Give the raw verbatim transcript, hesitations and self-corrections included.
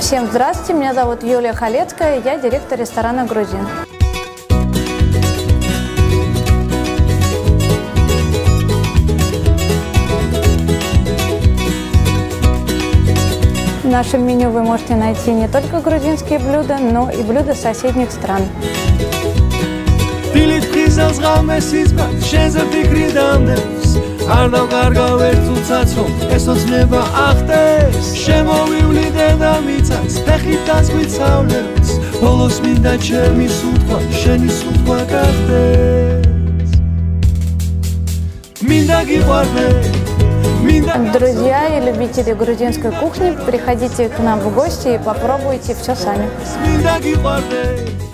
Всем здравствуйте, меня зовут Юлия Халецкая, я директор ресторана «Грузин». В нашем меню вы можете найти не только грузинские блюда, но и блюда соседних стран. Друзья и любители грузинской кухни, приходите к нам в гости и попробуйте все сами.